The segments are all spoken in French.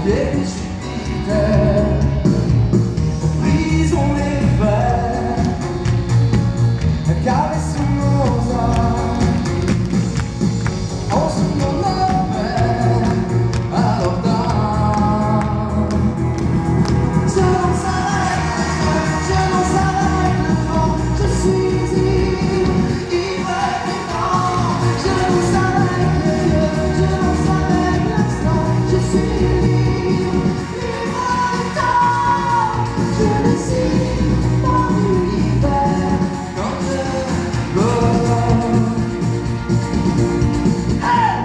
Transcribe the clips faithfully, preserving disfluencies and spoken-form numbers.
des stupiditaires. Brisons les verres, caressons nos âmes, en soufflant nos pères à leur dame. Je danse avec, je danse avec le vent, je suis ivre, ivre du vent. Je danse avec les yeux, je danse avec l'instant, je suis libre, libre du temps. Je décide dans l'univers quand je vole. Hey!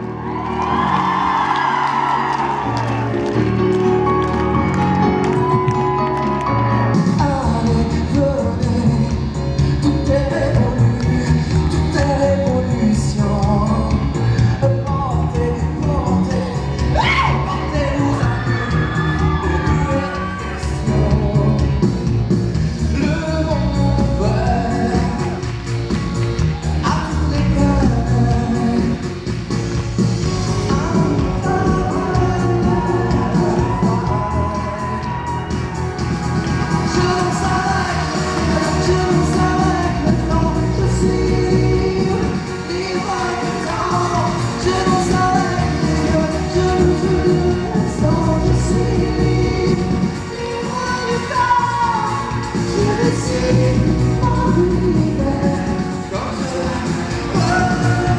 Allez, venez, tout est révolu, tout est révolution. Portez, portez, portez-nous un peu de questions. Levons nos verres à tous les cœurs. Je danse avec, je danse avec le temps, je suis libre, libre du temps. Je danse avec les yeux, je mesure l'instant, je suis libre, libre du temps. Je décide dans l'univers quand je vole.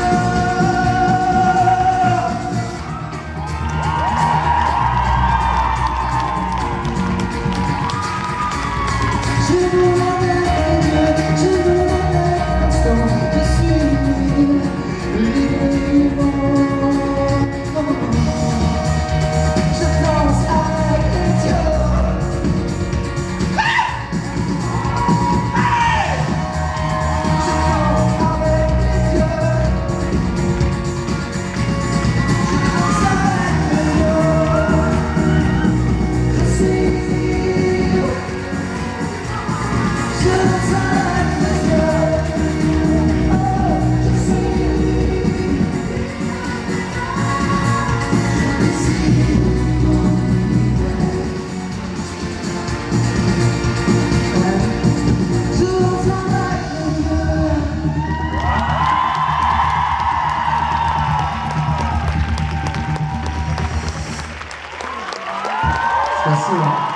Je vous lève les yeux, je vous lève l'instant, je suis libre, libre du vent. Je danse avec les dieux. Hey! Je danse avec les dieux. Je danse avec les dieux. Je suis libre. Je danse avec les yeux, oh, je suis libre. Je décide dans l'univers. Je danse avec les yeux. C'est facile, hein?